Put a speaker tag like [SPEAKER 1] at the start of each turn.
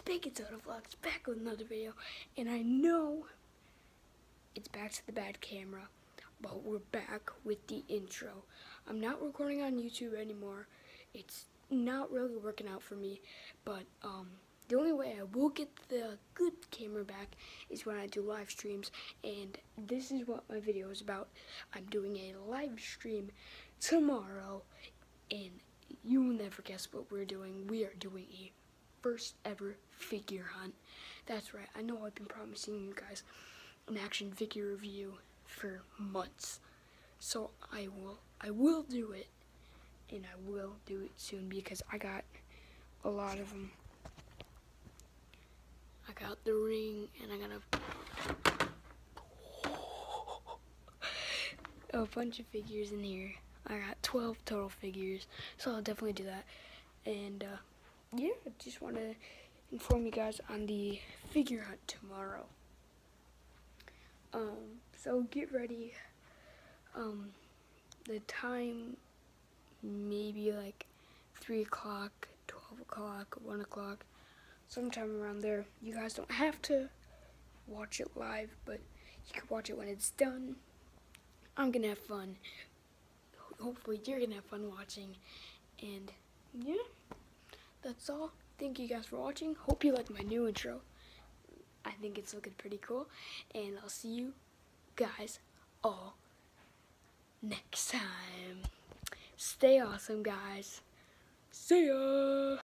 [SPEAKER 1] Bacon Soda Vlogs, back with another video, and I know it's back to the bad camera, but we're back with the intro. I'm not recording on YouTube anymore. It's not really working out for me, but the only way I will get the good camera back is when I do live streams, and this is what my video is about. I'm doing a live stream tomorrow, and you will never guess what we're doing. We are doing a first ever figure hunt. That's right, I know I've been promising you guys an action figure review for months. So I will do it, and I will do it soon because I got a lot of them. I got the ring, and I got a bunch of figures in here. I got 12 total figures, so I'll definitely do that. And yeah, I just want to inform you guys on the figure hunt tomorrow. So get ready. The time, maybe like 3 o'clock, 12 o'clock, 1 o'clock, sometime around there. You guys don't have to watch it live, but you can watch it when it's done. I'm gonna have fun. Hopefully you're gonna have fun watching. And yeah, that's all. Thank you guys for watching. Hope you like my new intro. I think it's looking pretty cool. And I'll see you guys all next time. Stay awesome, guys. See ya.